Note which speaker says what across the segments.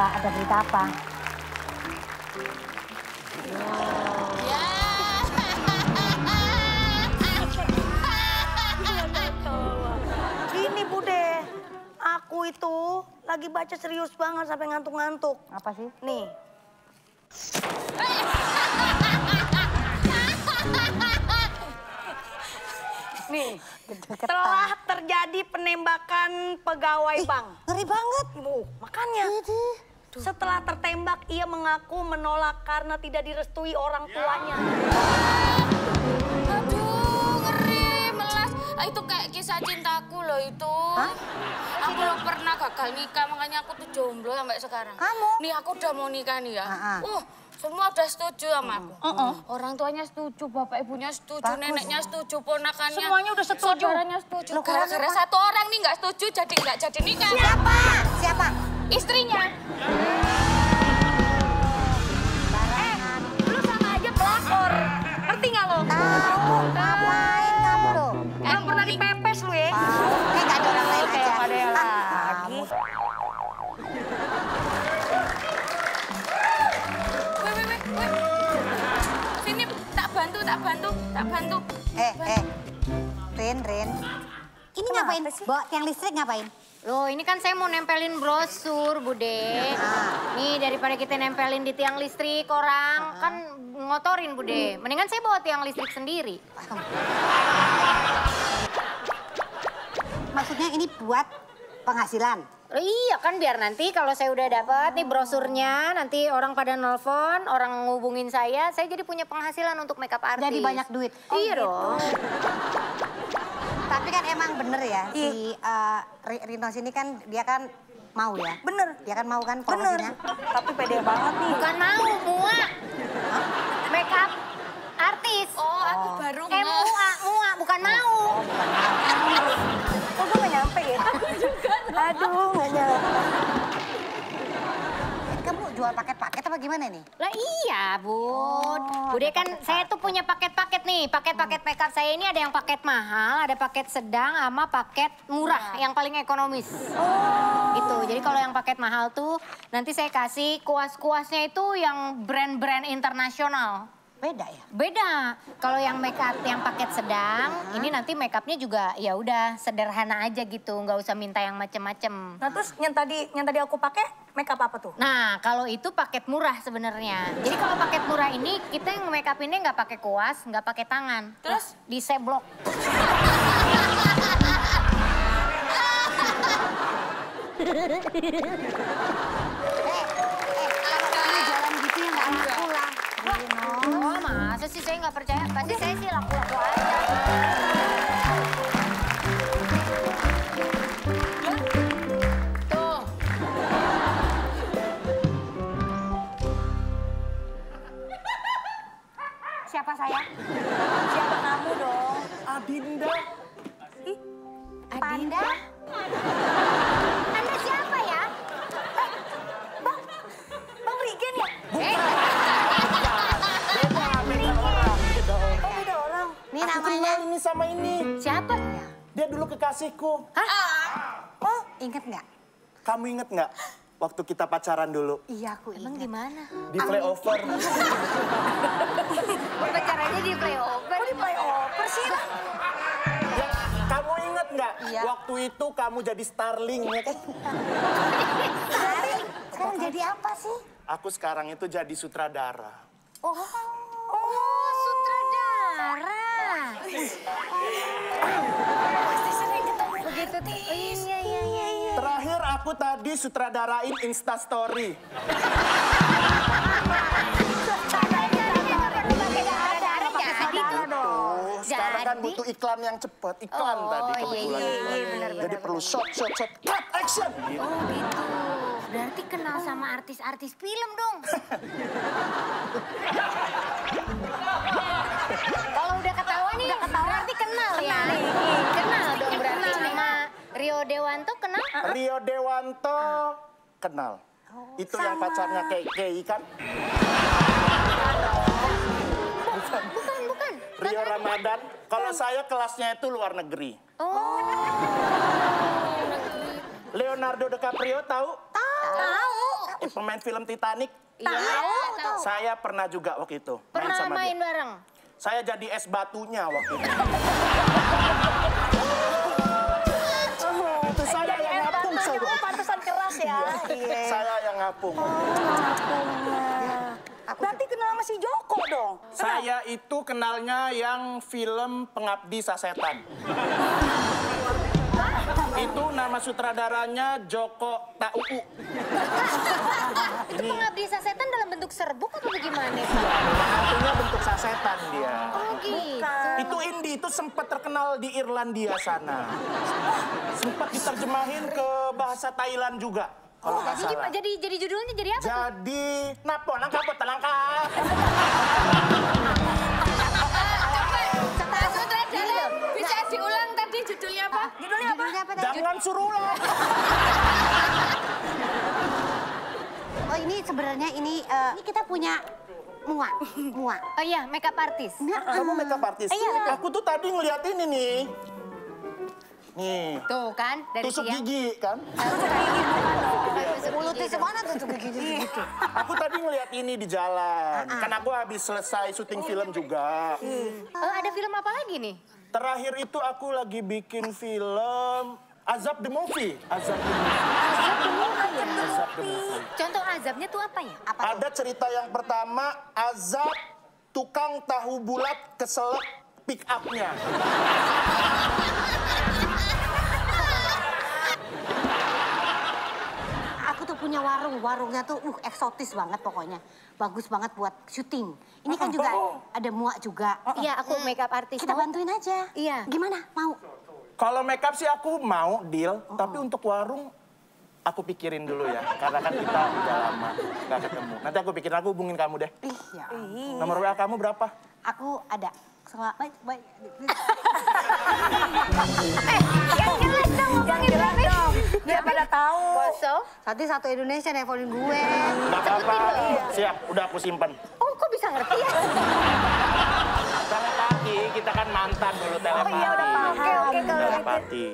Speaker 1: Apa? Ada berita apa?
Speaker 2: Gini Bude, aku itu lagi baca serius banget sampai ngantuk-ngantuk.
Speaker 1: Apa sih?
Speaker 2: Nih. Nih, telah terjadi penembakan pegawai bank.
Speaker 1: Ngeri banget.
Speaker 2: Makanya. Setelah tertembak, ia mengaku menolak karena tidak direstui orang tuanya.
Speaker 3: Aduh, ngeri, melas. Itu kayak kisah cintaku loh itu.
Speaker 1: Hah?
Speaker 3: Aku belum pernah gagal nikah, makanya aku tuh jomblo sampai sekarang.
Speaker 1: Kamu?
Speaker 3: Nih aku udah mau nikah nih ya.
Speaker 1: Ha-ha.
Speaker 3: Semua udah setuju sama aku. Orang tuanya setuju, bapak ibunya setuju,
Speaker 1: Bagus.
Speaker 3: neneknya setuju, ponakannya.
Speaker 2: Semuanya udah setuju.
Speaker 3: Saudaranya setuju.
Speaker 1: Loh,
Speaker 3: Gara-gara
Speaker 1: kenapa?
Speaker 3: satu orang nih nggak setuju, jadi nggak jadi nikah.
Speaker 1: Siapa? Siapa?
Speaker 3: Istrinya.
Speaker 2: Lu sama aja pelakor. Ngerti nggak lo?
Speaker 1: Tahu. Ngapain kamu lo?
Speaker 2: Belum pernah dipepes lu ya?
Speaker 1: Tahu. Nggak ada orang lain aja.
Speaker 2: Nggak ada yang lagi.
Speaker 1: Kamu.
Speaker 3: Weh. Sini, tak bantu.
Speaker 1: Rin. Ini ngapain? Bawa tiang listrik ngapain?
Speaker 4: Loh, ini kan saya mau nempelin brosur, Bude. Nih, daripada kita nempelin di tiang listrik orang, kan ngotorin, Bude. Mendingan saya bawa tiang listrik sendiri.
Speaker 1: Maksudnya ini buat penghasilan?
Speaker 4: Loh, iya kan, biar nanti kalau saya udah dapat nih brosurnya, nanti orang pada nelfon, orang ngubungin saya jadi punya penghasilan untuk makeup artist.
Speaker 1: Jadi banyak duit?
Speaker 4: Iya dong.
Speaker 1: Tapi kan emang bener ya, si Rinos ini kan, dia kan mau ya?
Speaker 2: Bener.
Speaker 1: Dia kan mau kan
Speaker 2: Bener.
Speaker 1: promosinya?
Speaker 2: Tapi pede banget nih.
Speaker 4: Bukan mau, muak. Makeup artis.
Speaker 3: Oh, aku baru
Speaker 4: Muak, bukan mau.
Speaker 2: Kok gue gak nyampe ya? Aku juga. Aduh, gak nyampe.
Speaker 1: Kamu jual paket-paket apa gimana nih?
Speaker 4: Lah iya, Bud. Bude kan saya tuh punya paket-paket nih. Paket-paket makeup saya ini ada yang paket mahal, ada paket sedang, sama paket murah yang paling ekonomis. Gitu. Jadi kalau yang paket mahal tuh nanti saya kasih kuas-kuasnya itu yang brand-brand internasional.
Speaker 1: Beda ya?
Speaker 4: Beda. Kalau yang makeup yang paket sedang, ini nanti makeupnya juga ya udah sederhana aja gitu, nggak usah minta yang macem-macem.
Speaker 2: Nah terus yang tadi aku pakai makeup apa tuh?
Speaker 4: Nah, kalau itu paket murah sebenarnya. Jadi kalau paket murah ini kita yang make up ini nggak pakai kuas, nggak pakai tangan. Terus diseblok.
Speaker 1: Kalau jalan gitu ya nggak laku lah.
Speaker 4: Oh, masa sih saya nggak percaya? Pasti saya sih laku-laku aja.
Speaker 3: Tuh.
Speaker 4: Siapa saya?
Speaker 2: Siapa kamu dong?
Speaker 5: Adinda.
Speaker 2: Ih,
Speaker 4: Panda? Anda siapa ya?
Speaker 2: Bang Rigen ya? Oh beda orang.
Speaker 1: Ini
Speaker 5: Aku
Speaker 1: namanya.
Speaker 5: kenal ini sama ini.
Speaker 4: Siapa?
Speaker 5: Dia dulu kekasihku.
Speaker 1: Oh, inget nggak?
Speaker 5: Kamu inget nggak? Waktu kita pacaran dulu.
Speaker 1: Iya, aku
Speaker 4: Emang
Speaker 1: inget.
Speaker 4: gimana?
Speaker 5: Di playover.
Speaker 4: Pacarannya di playover.
Speaker 2: Kok di playover sih?
Speaker 5: Ya, kamu inget nggak?
Speaker 1: Iya.
Speaker 5: Waktu itu kamu jadi Starling ya kan?
Speaker 1: Sekarang jadi apa sih?
Speaker 5: Aku sekarang itu jadi sutradara.
Speaker 4: Oh, sutradara. Begitu tuh. Iya.
Speaker 5: Terakhir aku tadi sutradarain Instastory. Oh, sekarang kan butuh iklan yang cepet. Iklan tadi kebetulan. iklan. Jadi perlu shot, cut, action. Gitu.
Speaker 4: Oh gitu. Berarti kenal sama artis-artis film dong. Kalau udah ketahuan nih, berarti kenal ya. Kenal dong berarti sama Rio Dewanto kenal?
Speaker 5: Rio Dewanto kenal. Itu yang pacarnya Kei kan?
Speaker 4: Bukan.
Speaker 5: Rio Ramadan. Kalau saya kelasnya itu luar negeri.
Speaker 4: Oh.
Speaker 5: Leonardo DiCaprio tahu?
Speaker 4: Tahu.
Speaker 5: pemain film Titanic?
Speaker 3: Tahu.
Speaker 5: Saya pernah juga waktu itu main
Speaker 4: Pernah
Speaker 5: sama
Speaker 4: main
Speaker 5: dia.
Speaker 4: bareng?
Speaker 5: Saya jadi es batunya waktu itu. Itu saya yang ngapung.
Speaker 2: Oh, pantesan keras ya. Iya.
Speaker 5: Saya yang ngapung.
Speaker 2: Berarti kenal sama si Joko dong?
Speaker 5: Saya itu kenalnya yang film Pengabdi Sasetan. Itu nama sutradaranya Joko Tauku.
Speaker 4: Itu pengabdi sasetan dalam bentuk serbuk atau bagaimana?
Speaker 5: Hantunya bentuk sasetan dia.
Speaker 4: Oh gitu.
Speaker 5: Itu Indi, itu sempat terkenal di Irlandia sana. Sempat diterjemahin ke bahasa Thailand juga. Kalau nggak salah.
Speaker 4: Jadi judulnya jadi apa?
Speaker 5: Jadi, napo nangka po talangka.
Speaker 3: Sutradara, bisa diulang tadi judulnya apa?
Speaker 2: Judulnya apa?
Speaker 5: Jangan suruh ulang.
Speaker 1: Oh ini sebenarnya ini kita punya Mua.
Speaker 4: Oh iya, makeup artist.
Speaker 5: Kamu makeup artist?
Speaker 4: Iya, betul.
Speaker 5: Aku tuh tadi ngeliat ini nih. Nih,
Speaker 4: Tuh kan, dari
Speaker 5: tusuk
Speaker 4: siang.
Speaker 5: gigi kan?
Speaker 1: Mulutnya semana tuh gigi gitu.
Speaker 5: Aku tadi ngeliat ini di jalan. Kan aku habis selesai syuting film juga.
Speaker 4: Ada film apa lagi nih?
Speaker 5: Terakhir itu aku lagi bikin film Azab the Movie. Azab the Movie.
Speaker 4: Contoh azabnya tuh apa ya?
Speaker 5: Ada cerita yang pertama, azab tukang tahu bulat keselak pick up-nya.
Speaker 1: Aku tuh punya warungnya tuh eksotis banget pokoknya. Bagus banget buat syuting. Ini kan juga ada muak juga.
Speaker 4: Iya, aku makeup artist.
Speaker 1: Kita bantuin aja.
Speaker 4: Iya.
Speaker 1: Gimana? Mau?
Speaker 5: Kalau makeup sih aku mau deal, tapi untuk warung aku pikirin dulu ya. Karena kan kita udah lama nggak ketemu. Nanti aku pikirin, aku hubungin kamu deh.
Speaker 1: Iya.
Speaker 5: Nomor WA kamu berapa?
Speaker 1: Aku ada. Baik.
Speaker 4: Yang jelas dong, ngomongin berapa?
Speaker 2: Biar pada tahu.
Speaker 4: Koso?
Speaker 1: Tadi satu Indonesia nelfonin gue.
Speaker 5: Nggak apa-apa. Siap, udah aku simpen.
Speaker 4: Oh, kok bisa ngerti ya?
Speaker 5: Telepati, kita kan mantan dulu telepati.
Speaker 2: Oh iya, udah paham. Oke, kalau gitu.
Speaker 5: Telepati.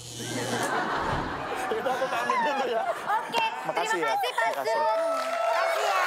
Speaker 5: Itu aku pamit dulu ya.
Speaker 4: Oke,
Speaker 5: Makasih
Speaker 4: terima
Speaker 5: ya.
Speaker 4: kasih Pak
Speaker 5: Makasih.
Speaker 4: Zul. Makasih ya.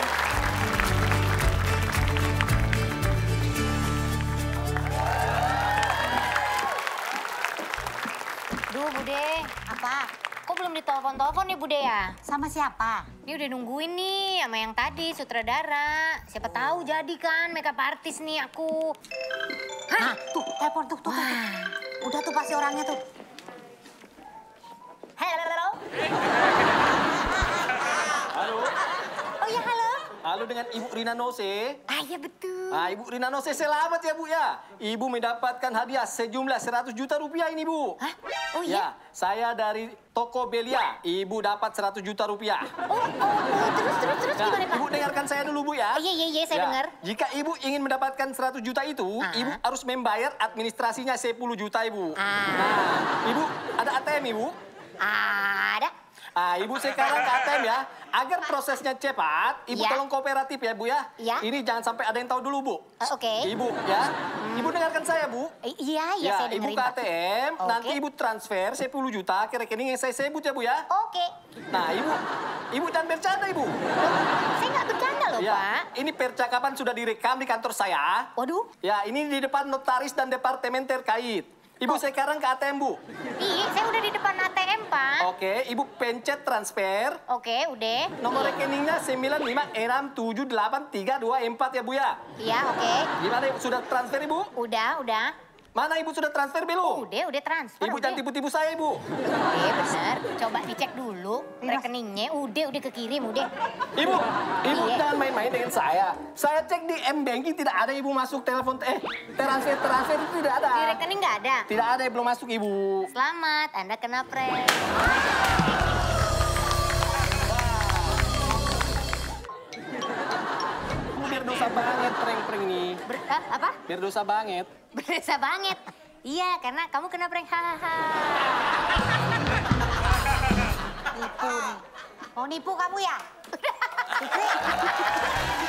Speaker 4: Duh, Bude.
Speaker 1: Apa?
Speaker 4: Kok belum ditelepon-telepon nih, Bude ya?
Speaker 1: Sama siapa?
Speaker 4: Ini udah nungguin nih sama yang tadi, sutradara. Siapa tahu jadi kan makeup artist nih aku.
Speaker 1: Nah, tuh, telepon tuh. Udah tuh pasti orangnya tuh.
Speaker 4: Halo.
Speaker 6: Halo,
Speaker 4: Oh ya, halo.
Speaker 6: halo dengan Ibu Rina Nose.
Speaker 4: Ah, iya betul.
Speaker 6: Ah, Ibu Rina Nose selamat ya Bu ya. Ibu mendapatkan hadiah sejumlah 100 juta rupiah ini Bu.
Speaker 4: Hah? Oh
Speaker 6: Ya,
Speaker 4: iya?
Speaker 6: saya dari toko Belia. Ibu dapat 100 juta rupiah.
Speaker 4: Terus
Speaker 6: Nah,
Speaker 4: gimana Pak?
Speaker 6: Ibu dengarkan saya dulu Bu ya.
Speaker 4: Oh, iya, saya
Speaker 6: Ya,
Speaker 4: dengar.
Speaker 6: Jika Ibu ingin mendapatkan 100 juta itu, Ibu harus membayar administrasinya 10 juta Ibu. Nah, Ibu ada ATM Ibu?
Speaker 4: Ada.
Speaker 6: Ah, Ibu sekarang ke ATM ya. Agar prosesnya cepat, Ibu
Speaker 4: Ya.
Speaker 6: tolong kooperatif ya, Bu ya.
Speaker 4: Ya.
Speaker 6: Ini jangan sampai ada yang tahu dulu, Bu.
Speaker 4: Oke.
Speaker 6: Ibu ya. Ibu dengarkan saya, Bu.
Speaker 4: Iya,
Speaker 6: Ya,
Speaker 4: saya
Speaker 6: Ibu
Speaker 4: dengerin
Speaker 6: ke
Speaker 4: Pak.
Speaker 6: ATM,
Speaker 4: Oke.
Speaker 6: nanti Ibu transfer 10 juta ke rekening yang saya sebut ya, Bu ya.
Speaker 4: Oke.
Speaker 6: Nah, Ibu jangan bercanda, Ibu.
Speaker 4: Saya nggak bercanda loh,
Speaker 6: Ya,
Speaker 4: Pak.
Speaker 6: ini percakapan sudah direkam di kantor saya.
Speaker 4: Waduh.
Speaker 6: Ya, ini di depan notaris dan departemen terkait. Ibu sekarang ke ATM, Bu.
Speaker 4: Iya, saya udah di depan ATM, Pak.
Speaker 6: Oke, Ibu pencet transfer.
Speaker 4: Oke, udah.
Speaker 6: Nomor rekeningnya 95678324 ya, Bu ya.
Speaker 4: Iya, oke.
Speaker 6: Gimana Ibu, sudah transfer Ibu?
Speaker 4: Udah.
Speaker 6: Mana Ibu sudah transfer belum?
Speaker 4: Udah transfer.
Speaker 6: Ibu jangan tipu-tipu saya Ibu.
Speaker 4: Udah, bener. Coba dicek dulu rekeningnya. Udah kekirim, udah.
Speaker 6: Ibu
Speaker 4: Iya.
Speaker 6: jangan main-main dengan saya. Saya cek di M-Banking tidak ada Ibu masuk telepon, transfer itu tidak ada.
Speaker 4: Di rekening nggak ada.
Speaker 6: Tidak ada yang belum masuk Ibu.
Speaker 4: Selamat, Anda kena prank.
Speaker 6: Ibu biar dosa banget prank-prank ini.
Speaker 4: Apa?
Speaker 6: Biar dosa banget.
Speaker 4: Berasa banget. Iya, karena kamu kena prank. Hahaha.
Speaker 1: Nipu nih. Mau nipu kamu ya? Fikri.